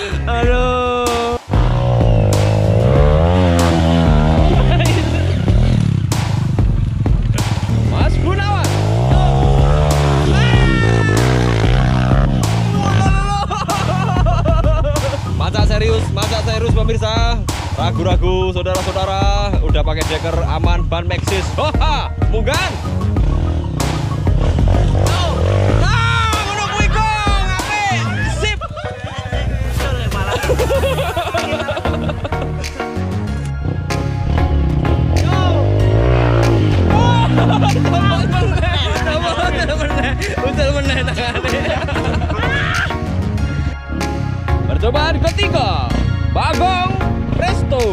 Aduh. Mas Gunawan. Masa serius pemirsa. Ragu-ragu saudara-saudara, udah pakai deker aman ban Maxxis. Haha, munggan. Percobaan ketiga, Bagong Presto.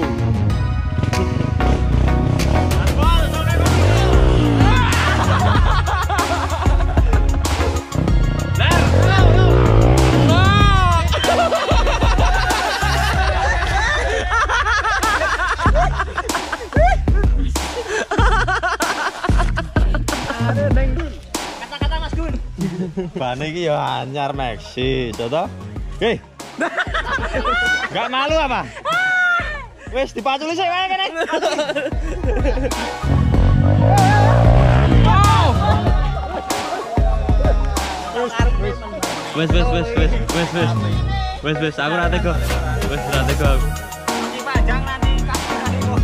Kata-kata Mas Gun. Ban iki ya anyar Maxxis, to? Hei. Gak malu apa? Wes dipaculi sih wae kene. Wes aku ra tega. Wes ra tega. Panjang nanti kaki nanti kok.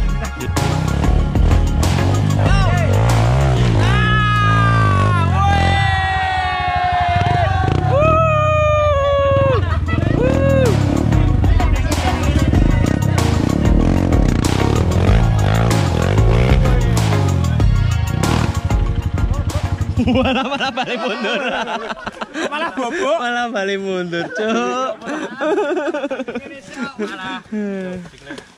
Malah balik mundur. Malah bobok. Malah balik mundur, Cuk. Malah.